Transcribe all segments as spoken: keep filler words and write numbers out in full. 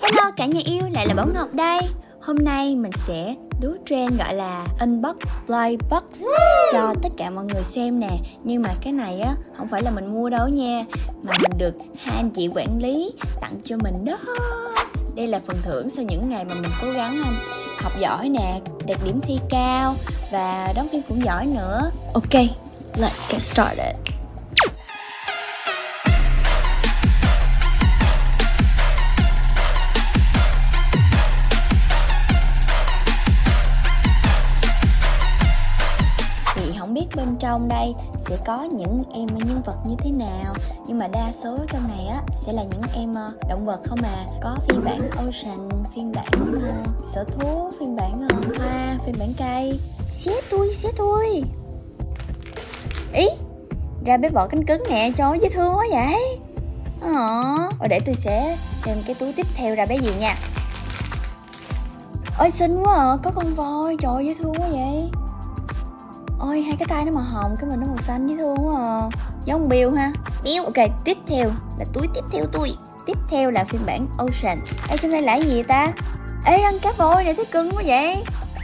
Hello cả nhà yêu, lại là Bảo Ngọc đây. Hôm nay mình sẽ đú trend gọi là unbox blind box cho tất cả mọi người xem nè. Nhưng mà cái này á không phải là mình mua đâu nha, mà mình được hai anh chị quản lý tặng cho mình đó. Đây là phần thưởng sau những ngày mà mình cố gắng học giỏi nè, đạt điểm thi cao và đóng phim cũng giỏi nữa. Ok, let's get started. Không biết bên trong đây sẽ có những em nhân vật như thế nào, nhưng mà đa số trong này á sẽ là những em động vật không à. Có phiên bản Ocean, phiên bản uh, sở thú, phiên bản uh, hoa, phiên bản cây. Xé tôi, xé tôi. Ý, ra bé bọ cánh cứng nè, cho dễ thương quá vậy. Ờ, để tôi sẽ tìm cái túi tiếp theo ra bé gì nha. Ôi xinh quá à, có con voi, trời ơi, dễ thương quá vậy. Ôi, hai cái tay nó màu hồng, cái mình nó màu xanh, dễ thương quá à. Giống con Bill ha. Bill. Ok, tiếp theo là túi tiếp theo tôi. Tiếp theo là phiên bản Ocean. Ê, trong đây là cái gì ta? Ê, răng cá voi này thấy cưng quá vậy.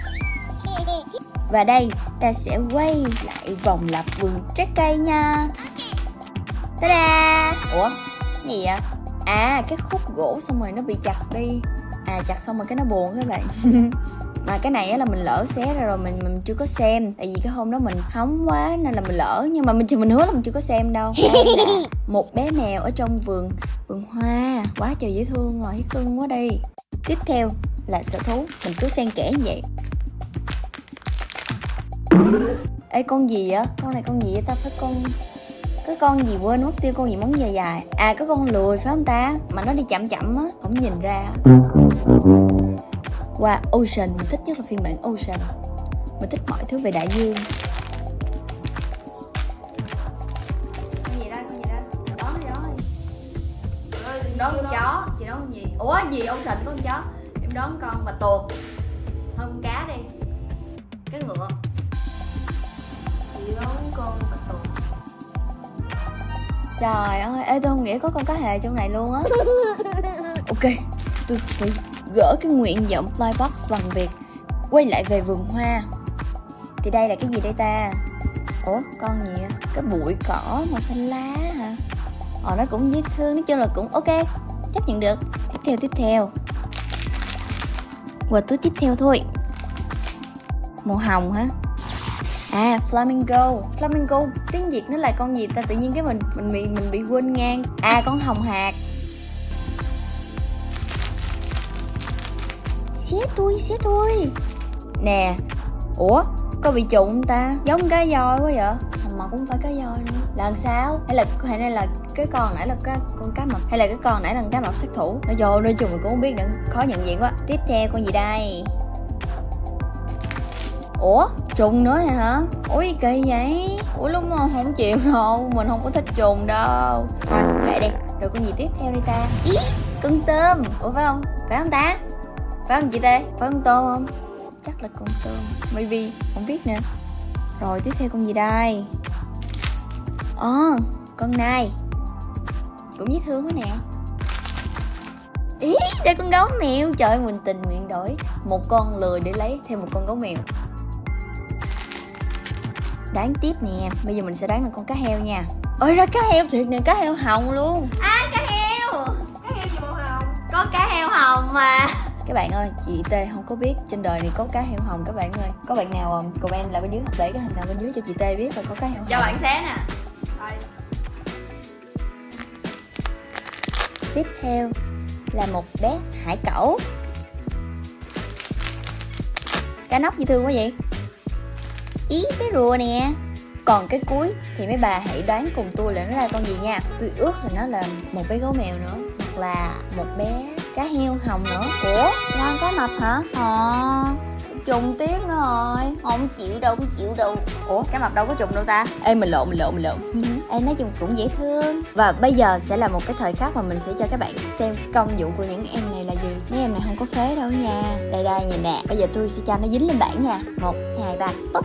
Và đây, ta sẽ quay lại vòng lặp vườn trái cây nha. Ta-da. Ủa, cái gì vậy? À, cái khúc gỗ xong rồi nó bị chặt đi. À, chặt xong rồi cái nó buồn các bạn. Mà cái này á là mình lỡ xé ra rồi, mình mình chưa có xem. Tại vì cái hôm đó mình hóng quá nên là mình lỡ. Nhưng mà mình mình hứa là mình chưa có xem đâu. Đây là một bé mèo ở trong vườn vườn hoa. Quá trời dễ thương rồi, thấy cưng quá đi. Tiếp theo là sở thú. Mình cứ xen kẽ như vậy. Ê, con gì vậy? Con này con gì vậy ta? Phải con... Cái con gì quên mất tiêu, con gì móng dài dài. À, có con lười phải không ta? Mà nó đi chậm chậm á, không nhìn ra. Wow, Ocean, mình thích nhất là phiên bản Ocean. Mình thích mọi thứ về đại dương. Con gì đây, con gì đây? Đón đi, đón đi. Đón con chó, chị đón con gì? Ủa, gì Ocean có con chó? Em đón con bạch tuộc. Thôi con cá đi. Cái ngựa. Chị đón con bạch tuộc. Trời ơi, ê, tôi không nghĩ có con cá hề trong này luôn á. Ok, tôi phải gỡ cái nguyện vọng Flybox bằng việc quay lại về vườn hoa. Thì đây là cái gì đây ta? Ủa, con gì á? Cái bụi cỏ màu xanh lá hả? Ờ, nó cũng dễ thương, nói chung là cũng ok, chấp nhận được. Tiếp theo, tiếp theo qua túi tiếp theo thôi. Màu hồng hả? À, flamingo. Flamingo tiếng Việt nó là con gì ta? Tự nhiên cái mình mình bị mình bị quên ngang. À, con hồng hạc. Xé tôi, xé tôi. Nè. Ủa, có bị trụng ta? Giống cá voi quá vậy. Mà cũng không phải cá voi nữa. Là làm sao? Hay là hay này là cái con nãy là cái con cá mập, hay là cái con nãy là cá mập sát thủ? Nói vô, nói chung mình cũng không biết nữa, khó nhận diện quá. Tiếp theo con gì đây? Ủa, trùng nữa hả? Ủa kỳ vậy? Ủa lúc mà không chịu đâu, mình không có thích trùng đâu. Rồi, kệ đi. Rồi con gì tiếp theo đây ta? Ý, con tôm. Ủa phải không? Phải không ta? Phải không chị Tê? Phải con tôm không? Chắc là con tôm. Maybe, không biết nữa. Rồi tiếp theo con gì đây? Ồ, oh, con nai. Cũng dễ thương quá nè. Ý, đây con gấu mèo. Trời ơi, mình tình nguyện đổi một con lười để lấy thêm một con gấu mèo. Đoán tiếp nè. Bây giờ mình sẽ đoán là con cá heo nha. Ôi, ra cá heo thiệt nè, cá heo hồng luôn. À, cá heo. Cá heo gì màu hồng? Có cá heo hồng mà. Các bạn ơi, chị Tê không có biết trên đời này có cá heo hồng các bạn ơi. Có bạn nào comment lại bên dưới hoặc để cái hình nào bên dưới cho chị Tê biết là có cá heo hồng. Cho bạn xé nè. Thôi. Tiếp theo là một bé hải cẩu. Cá nóc dễ thương quá vậy. Ý, bé rùa nè. Còn cái cuối thì mấy bà hãy đoán cùng tôi là nó ra con gì nha. Tôi ước là nó là một bé gấu mèo nữa, hoặc là một bé cá heo hồng nữa. Ủa, là cá mập hả? Ờ, trùng tiếp nữa rồi. Không chịu đâu, không chịu đâu. Ủa, cá mập đâu có trùng đâu ta? Ê, mình lộn, mình lộn, mình lộn. Ê, nói chung cũng dễ thương. Và bây giờ sẽ là một cái thời khắc mà mình sẽ cho các bạn xem công dụng của những em này là gì. Mấy em này không có phế đâu nha. Đây đây, nhìn nè. Bây giờ tôi sẽ cho nó dính lên bảng nha. Một, hai, ba, búp.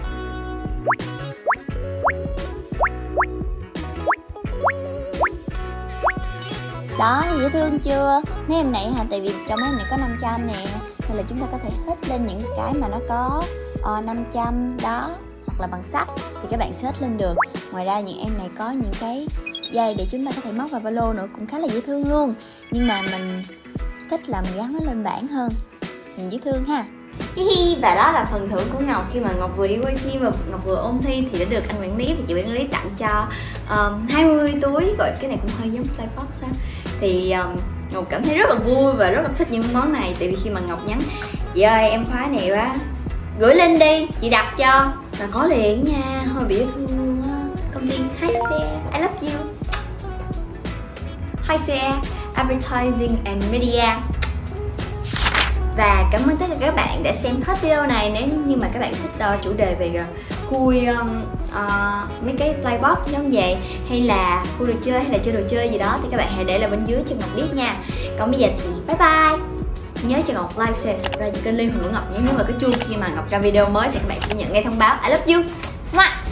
Đó, dễ thương chưa? Mấy em này hả, tại vì cho mấy em này có năm trăm nè, nên là chúng ta có thể hít lên những cái mà nó có uh, năm trăm đó, hoặc là bằng sắt thì các bạn sẽ hít lên được. Ngoài ra những em này có những cái dây để chúng ta có thể móc vào ba lô nữa, cũng khá là dễ thương luôn. Nhưng mà mình thích là mình gắn nó lên bảng hơn, mình dễ thương ha. Và đó là phần thưởng của Ngọc khi mà Ngọc vừa đi quay phim và Ngọc vừa ôn thi thì đã được anh quản lý và chị quản lý tặng cho um, hai mươi túi. Gọi cái này cũng hơi giống Flybox á. Thì um, Ngọc cảm thấy rất là vui và rất là thích những món này. Tại vì khi mà Ngọc nhắn chị ơi em khoái này quá, gửi lên đi, chị đặt cho là có liền nha. Hơi bị thương luôn á. Công ty Hi Share, I love you. Hi Share Advertising and Media. Và cảm ơn tất cả các bạn đã xem hết video này. Nếu như mà các bạn thích uh, chủ đề về uh, khui um, uh, mấy cái Flybox giống vậy, hay là khui đồ chơi, hay là chơi đồ chơi gì đó, thì các bạn hãy để lại bên dưới cho Ngọc biết nha. Còn bây giờ thì bye bye. Nhớ cho Ngọc like, share, subscribe kênh Liên Hương của Ngọc nhé. Nhớ vào cái chuông khi mà Ngọc ra video mới thì các bạn sẽ nhận ngay thông báo. I love you. Mua.